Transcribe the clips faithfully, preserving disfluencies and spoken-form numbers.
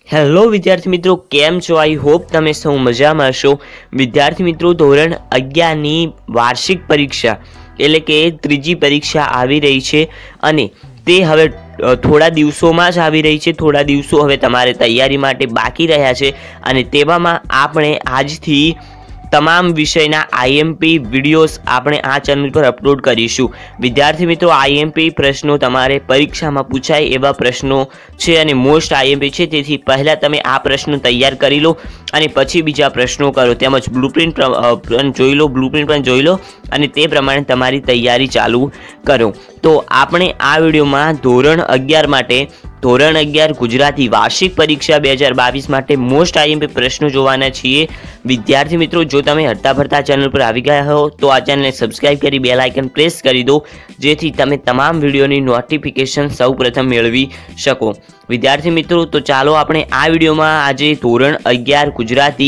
Hello વિદ્યાર્થી મિત્રો, કેમ છો? આઈ હોપ તમે સૌ મજામાં હશો। વિદ્યાર્થી મિત્રો, ધોરણ અગિયારની વાર્ષિક પરીક્ષા એટલે કે ત્રીજી પરીક્ષા આવી રહી છે અને તે હવે થોડા દિવસોમાં જ આવી રહી છે। થોડા દિવસો હવે તમારે તૈયારી માટે બાકી રહ્યા છે અને તેવામાં આપણે આજથી તમામ વિષયના આઈએમપી વિડીયોઝ આપણે આ ચેનલ પર અપલોડ કરીશું। વિદ્યાર્થી મિત્રો, આઈએમપી પ્રશ્નો તમારે પરીક્ષામાં પૂછાય એવા પ્રશ્નો છે અને મોસ્ટ આઈએમપી છે, તેથી પહેલાં તમે આ પ્રશ્નો તૈયાર કરી લો અને પછી બીજા પ્રશ્નો કરો, તેમજ બ્લુપ્રિન્ટ પણ જોઈ લો બ્લુપ્રિન્ટ પણ જોઈ લો અને તે પ્રમાણે તમારી તૈયારી ચાલુ કરો। તો આપણે આ વિડીયોમાં ધોરણ અગિયાર માટે ધોરણ અગિયાર ગુજરાતી વાર્ષિક પરીક્ષા બે હજાર બાવીસ માટે મોસ્ટ આઈએમપી પ્રશ્નો જોવાના છીએ। વિદ્યાર્થી મિત્રો, જો તમે હરતા ફરતા ચેનલ પર આવી ગયા હો તો આ ચેનલને સબસ્ક્રાઇબ કરી બેલ આઇકન પ્રેસ કરી દો, જેથી તમે તમામ વિડીયોની નોટિફિકેશન સૌપ્રથમ મેળવી શકો। વિદ્યાર્થી મિત્રો, તો ચાલો આપણે આ વિડીયોમાં આજે ધોરણ અગિયાર ગુજરાતી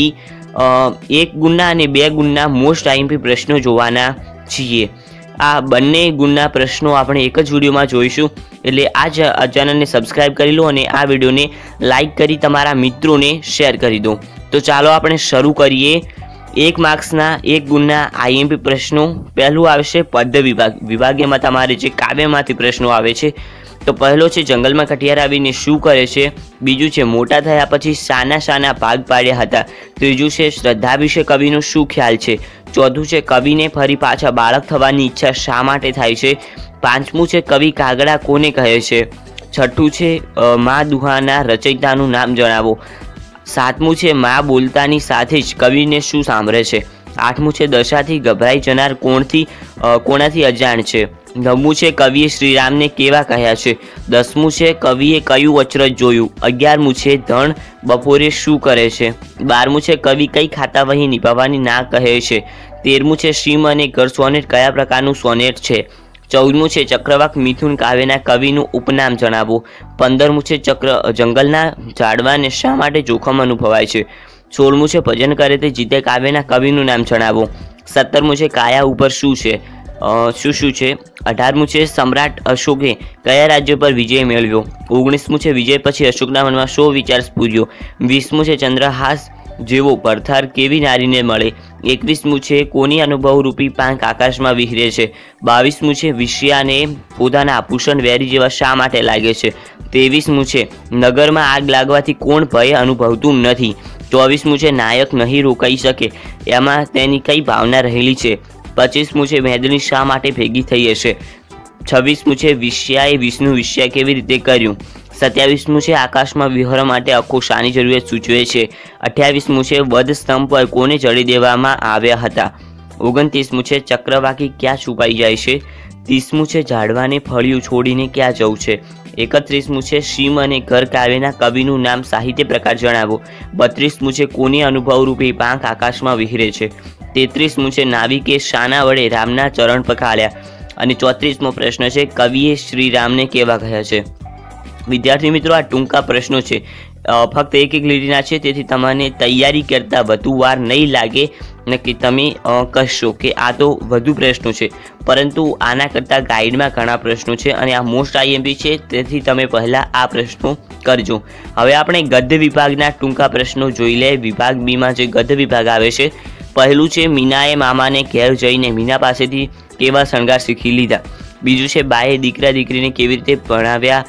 એક ગુણના અને બે ગુણના મોસ્ટ આઈએમપી પ્રશ્નો જોવાના છીએ। આ બંને ગુણના પ્રશ્નો આપણે એક જ વિડીયોમાં જોઈશું, એટલે આ ચેનલને સબસ્ક્રાઇબ કરી લો અને આ વિડીયોને લાઇક કરી તમારા મિત્રોને શેર કરી દો। તો ચાલો આપણે શરૂ કરીએ એક માર્ક્સના એક ગુણના આઈએમપી પ્રશ્નો। પહેલું આવશે પદ્ય વિભાગ વિભાગમાં તમારે જે કાવ્યમાંથી પ્રશ્નો આવે છે। તો પહેલો છે જંગલમાં કઠિયાર આવીને શું કરે છે, બીજું છે મોટા થયા પછી શાના શાના ભાગ પાડ્યા હતા, ત્રીજું છે શ્રદ્ધા વિશે કવિનો શું ખ્યાલ છે, ચોથું છે કવિને ફરી પાછા બાળક થવાની ઈચ્છા શા માટે થાય છે, પાંચમું છે કવિ કાગડા કોને કહે છે, છઠ્ઠું છે મા દુહાના રચયિતાનું નામ જણાવો, સાતમું છે મા બોલતાની સાથે જ કવિને શું સાંભળે છે, આઠમું છે દશાથી ગભરાઈ જનાર કોણથી કોણાથી અજાણ છે, નવમું છે કવિએ શ્રીરામને કેવા કહ્યા છે, દસમું છે કવિએ કયું અચરજ જોયું, અગિયારમું છે ધણ બપોરે શું કરે છે, બારમું છે કવિ કઈ ખાતાવહી નિભાવવાની ના કહે છે, તેરમું છે સીમ અને ઘર સોનેટ કયા પ્રકારનું સોનેટ છે, ચૌદમું છે ચક્રવાક મિથુન કાવ્યના કવિનું ઉપનામ જણાવો, પંદરમું છે ચક્ર જંગલના ઝાડવાને શા માટે જોખમ અનુભવાય છે, સોળમું છે ભજન કરે તે જીતે કાવ્યના કવિનું નામ જણાવો, સત્તરમું છે કાયા ઉપર શું છે શું શું છે, અઢારમું છે સમ્રાટ અશોકે કયા રાજ્ય પર વિજય મેળવ્યો, ઓગણીસમું છે વિજય પછી અશોકના મનમાં શો વિચાર સ્ફૂર્યો, વીસમું છે ચંદ્રહાસ જેવો પડથાર કેવી નારીને મળે, એકવીસમું છે કોની અનુભવરૂપી પાંખ આકાશમાં વિહરે છે, બાવીસમું છે વિષ્યાને પોતાના આભૂષણ વેરી જેવા શા માટે લાગે છે, ત્રેવીસમું છે નગરમાં આગ લાગવાથી કોણ ભય અનુભવતું નથી, ચોવીસમું છે નાયક નહીં રોકાઈ શકે એમાં તેની કઈ ભાવના રહેલી છે, પચીસમું છે મેદની શા માટે ભેગી થઈ હશે, છવ્વીસમું છે વિષ્યાએ વિષ્ણુ વિષ્યા કેવી રીતે કર્યું, સત્યાવીસમું છે આકાશમાં વિહરવા માટે આખો શાની જરૂરિયાત સૂચવે છે, અઠ્યાવીસમું છે વધ સ્તંભ પર કોને ચડી દેવામાં આવ્યા હતા, ઓગણત્રીસમું છે ચક્રવાકી ક્યાં છુપાઈ જાય છે, ત્રીસમું છે ઝાડવાને ફળિયું છોડીને ક્યાં જવું છે, એકત્રીસમું છે સીમ અને ઘર કાવ્યના કવિનું નામ સાહિત્ય પ્રકાર જણાવો, બત્રીસમું છે કોની અનુભવરૂપી પાંખ આકાશમાં વિહરે છે, તેત્રીસમું છે નાવિકે શાના વડે રામના ચરણ પખાળ્યા અને ચોત્રીસમો પ્રશ્ન છે કવિએ શ્રીરામને કેવા કહ્યા છે। વિદ્યાર્થી મિત્રો, આ ટૂંકા પ્રશ્નો છે, ફક્ત એક એક લીટીના છે, તેથી તમને તૈયારી કરતાં વધુ વાર નહીં લાગે નક્કી તમે કહેશો કે આ તો વધુ પ્રશ્નો છે, પરંતુ આના કરતાં ગાઈડમાં ઘણા પ્રશ્નો છે અને આ મોસ્ટ આઈએમપી છે, તેથી તમે પહેલાં આ પ્રશ્નો કરજો। હવે આપણે ગદ્ય વિભાગના ટૂંકા પ્રશ્નો જોઈ લે। વિભાગ બીમાં જે ગદ્ય વિભાગ આવે છે, પહેલું છે મીનાએ મામાને ઘેર જઈને મીના પાસેથી કેવા શણગાર શીખી લીધા, બીજું છે બાએ દીકરા દીકરીને કેવી રીતે ભણાવ્યા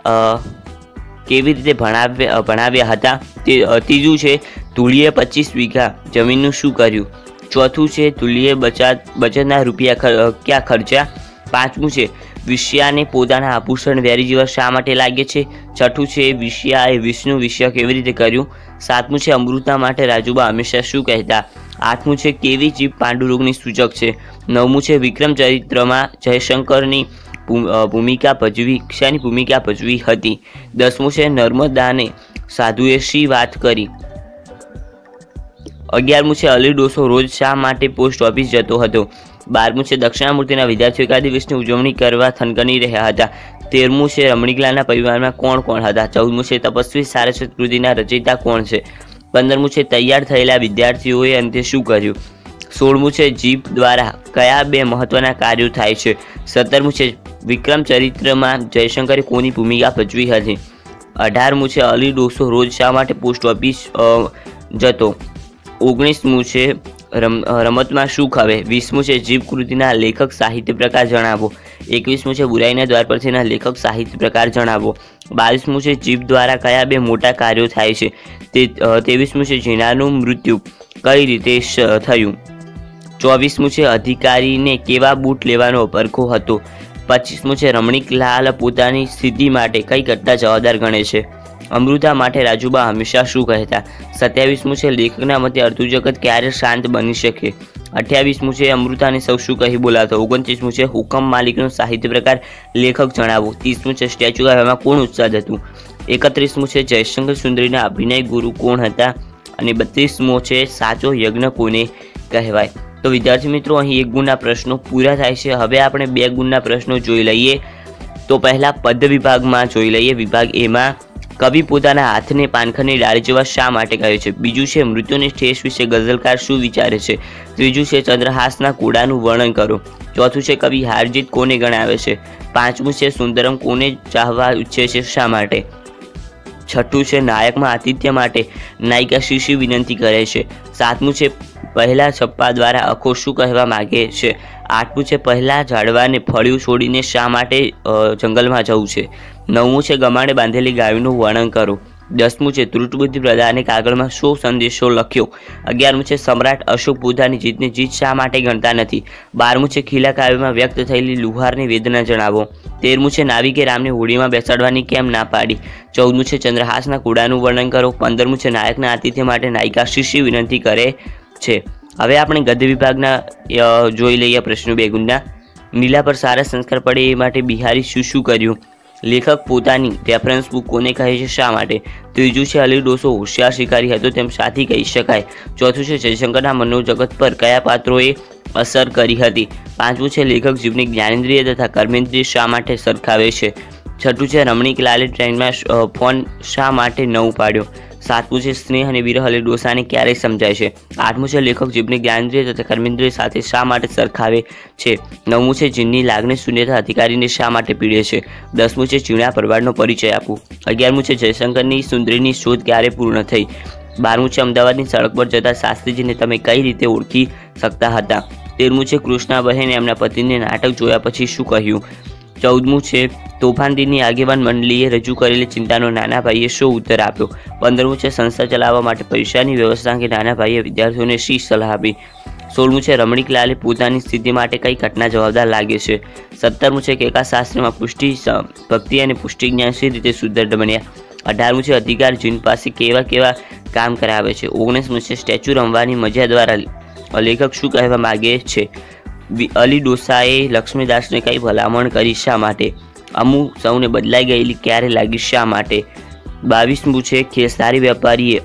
કેવી રીતે ભણાવ્યા ભણાવ્યા હતા, તે ત્રીજું છે ધૂળીએ પચીસ વીઘા જમીનનું શું કર્યું, ચોથું છે ધૂળીએ બચત બચતના રૂપિયા ક્યાં ખર્ચ્યા, પાંચમું છે વિષ્યાને પોતાના આભૂષણ વેરી જેવા શા માટે લાગે છે, છઠ્ઠું છે વિષ્યાએ વિષ્ણુ વિષ્ય કેવી રીતે કર્યું, સાતમું છે અમૃતા માટે રાજુબા હંમેશા શું કહેતા, આઠમું છે કેવી જીભ પાંડુરોગની સૂચક છે, નવમું છે વિક્રમ ચરિત્રમાં જયશંકરની ભૂમિકા ભજવી શાની ભૂમિકા ભજવી હતી, દસમું છે નર્મદાને સાધુએ શી વાત કરી, અગિયારમું છે અલી ડોસો રોજ શા માટે પોસ્ટ ઓફિસ જતો હતો, બારમું છે દક્ષિણામૂર્તિના વિદ્યાર્થીઓ એકાદી દિવસની ઉજવણી કરવા થનગની રહ્યા હતા, તેરમું છે રમણીકલાલના પરિવારમાં કોણ કોણ હતા, ચૌદમું છે તપસ્વી સારસ્વત કૃતિના રચયિતા કોણ છે, પંદરમું છે તૈયાર થયેલા વિદ્યાર્થીઓએ અંતે શું કર્યું, સોળમું છે જીભ દ્વારા કયા બે મહત્વના કાર્યો થાય છે, સત્તરમું છે વિક્રમ ચરિત્રમાં જયશંકરે કોની ભૂમિકા ભજવી હતી, અઢારમું છે અલી ડોસો રોજ શા માટે પોસ્ટ ઓફિસ જતો? ઓગણીસમું છે રમ રમતમાં શું ખાવે? વીસમું છે જીવ કૃતિના લેખક સાહિત્ય પ્રકાર જણાવો. એકવીસમું છે બુરાઈના દ્વાર પરથીના લેખક સાહિત્ય પ્રકાર જણાવો. બાવીસમું છે જીભ દ્વારા કયા બે મોટા કાર્યો થાય છે? તે ત્રેવીસમું છે જીનાનું મૃત્યુ કઈ રીતે થયું? ચોવીસમું છે અધિકારીને કેવા બૂટ લેવાનો પરખો હતો? પચીસમું છે રમણીકલાલ પોતાની સ્થિતિ માટે કઈ ઘટના જવાબદાર ગણે છે? અમૃતા માટે રાજુબા હંમેશા શું કહેતા? સત્યાવીસમું છે લેખકના મતે અર્ધું જગત ક્યારે શાંત બની શકે? અઠ્યાવીસમું છે અમૃતાને સૌ શું કહી બોલાવતો? ઓગણત્રીસમું છે હુકમ માલિકનો સાહિત્ય પ્રકાર લેખક જણાવો. ત્રીસમું છે સ્ટેચ્યુ કહેવામાં કોણ ઉત્સાહ હતું? એકત્રીસમું છે જયશંકર સુંદરીના અભિનય ગુરુ કોણ હતા? અને બત્રીસમો છે સાચો યજ્ઞ કોને કહેવાય? તો વિદ્યાર્થી મિત્રો, અહીં એક ગુણના પ્રશ્નો પૂરા થાય છે. હવે આપણે બે ગુણના પ્રશ્નો જોઈ લઈએ. તો પહેલા પદ વિભાગમાં જોઈ લઈએ. વિભાગ એમાં કવિ પોતાના હાથને પાનખરની ડાળી જેવા શા માટે કહે છે? બીજું છે મૃત્યુની ઠેસ વિશે ગઝલકાર શું વિચારે છે? ત્રીજું છે ચંદ્રહાસના કુડાનું વર્ણન કરો. ચોથું છે કવિ હારજીત કોને ગણાવે છે? પાંચમું છે સુંદરમ કોને ચાહવા ઈચ્છે છે, શા માટે? છઠ્ઠું છે નાયકમાં આતિથ્ય માટે નાયિકા શી શી વિનંતી કરે છે? સાતમું છે પહેલા છપ્પા દ્વારા અખો શું કહેવા માગે છે? આઠમું છે પહેલા ઝાડવાને ફળિયું છોડીને શા માટે જંગલમાં જવું છે? નવમું છે ગમાણે બાંધેલી ગાયનું વર્ણન કરો. દસમું છે ત્રુટબુદ્ધિ પ્રદાને કાગળમાં શું સંદેશો લખ્યો? અગિયારમું છે સમ્રાટ અશોક પોતાની જીતને જીત શા માટે ગણતા નથી? બારમું છે ખીલા કાવ્યમાં વ્યક્ત થયેલી લુહારની વેદના જણાવો. તેરમું છે નાવિકે રામને હોડીમાં બેસાડવાની કેમ ના પાડી? ચૌદમું છે ચંદ્રહાસના કુડાનું વર્ણન કરો. પંદરમું છે નાયકના આતિથ્ય માટે નાયિકા શી શી વિનંતી કરે છે? હવે આપણે ગદ્ય વિભાગના જોઈ લઈએ પ્રશ્નો બે ગુણના. નીલા પર સારા સંસ્કાર પડે એ માટે બિહારી શું શું કર્યું? લેખક પોતાની રેફરન્સ બુક કોને કહે છે, શા માટે? ત્રીજું છે અલી ડોસો હોશિયાર શિકારી હતો તેમ સાથી કહી શકાય. ચોથું છે જયશંકરના મનોજગત પર કયા પાત્રોએ અસર કરી હતી? પાંચમું છે લેખક જીવને જ્ઞાનેન્દ્રિય તથા કર્મેન્દ્રિય શા માટે સરખાવે છે? છઠ્ઠું છે રમણીકલાલે ટ્રેનમાં ફોન શા માટે ન ઉપાડ્યો? સાતમું છે સ્નેહ અને વિરહ અલી ડોસાને ક્યારે સમજાય છે? આઠમું છે લેખક જીભને જ્ઞાનેન્દ્રિય તથા કર્મેન્દ્રિય સાથે શા માટે સરખાવે છે? નવમું છે જીનની લાગણી શૂન્યતા અધિકારીને શા માટે પીડે છે? દસમું છે ચીણા પરવારનો પરિચય આપવું. અગિયારમું છે જયશંકરની સુંદરીની શોધ ક્યારે પૂર્ણ થઈ? બારમું છે અમદાવાદની સડક પર જતા શાસ્ત્રીજીને તમે કઈ રીતે ઓળખી શકતા હતા? તેરમું છે કૃષ્ણાબહેને એમના પતિને નાટક જોયા પછી શું કહ્યું? ચૌદમું છે તોફાન દિનની આગેવાન મંડળીએ રજૂ કરેલી ચિંતાનો નાના ભાઈએ શું ઉત્તર આપ્યો? પંદરમું છે સંસ્થા ચલાવવા માટે પૈસાની વ્યવસ્થા અંગે નાના ભાઈએ વિદ્યાર્થીઓને શી સલાહ આપી? સોળમું છે રમણીકલાલે પોતાની સ્થિતિ માટે કઈ ઘટના જવાબદાર લાગે છે? સત્તરમું છે કેકા શાસ્ત્રમાં પુષ્ટિ ભક્તિ અને પુષ્ટિ જ્ઞાન શી રીતે સુદૃઢ બન્યા? અઢારમું છે અધિકાર જીન પાસે કેવા કેવા કામ કરાવે છે? ઓગણીસમું છે સ્ટેચ્યુ રમવાની મજા દ્વારા લેખક શું કહેવા માગે છે? અલી ડોસાએ લક્ષ્મીદાસને કઈ ભલામણ કરી, શા માટે? અમુ સૌને બદલાઈ ગયેલી ક્યારે લાગી, શા માટે? બાવીસમું છે ખેસારી વેપારીએ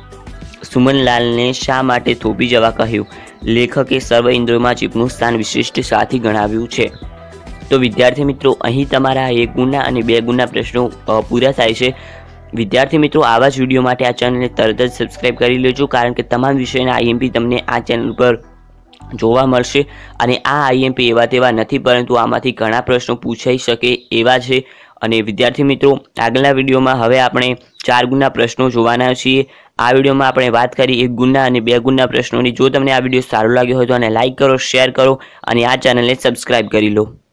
સુમનલાલને શા માટે થોપી જવા કહ્યું? લેખકે સર્વ ઇન્દ્રિયોમાં જીભનું સ્થાન વિશિષ્ટ સાથી ગણાવ્યું છે. તો વિદ્યાર્થી મિત્રો, અહીં તમારા એક ગુણના અને બે ગુણના પ્રશ્નો પૂરા થાય છે. વિદ્યાર્થી મિત્રો, આવા જ વિડીયો માટે આ ચેનલને તરત જ સબસ્ક્રાઈબ કરી લેજો, કારણ કે તમામ વિષયના આઈએમપી તમને આ ચેનલ પર જોવા મળશે. અને આ આઈએમપી એવા તેવા નથી, પરંતુ આમાંથી ઘણા પ્રશ્નો પૂછાઈ શકે એવા છે. અને વિદ્યાર્થી મિત્રો, આગળના વિડીયોમાં હવે આપણે ચાર ગુણના પ્રશ્નો જોવાના છીએ. આ વિડીયોમાં આપણે વાત કરી એક ગુણના અને બે ગુણના પ્રશ્નોની. જો તમને આ વિડીયો સારો લાગ્યો હોય તો આને લાઇક કરો, શેર કરો અને આ ચેનલને સબસ્ક્રાઈબ કરી લો.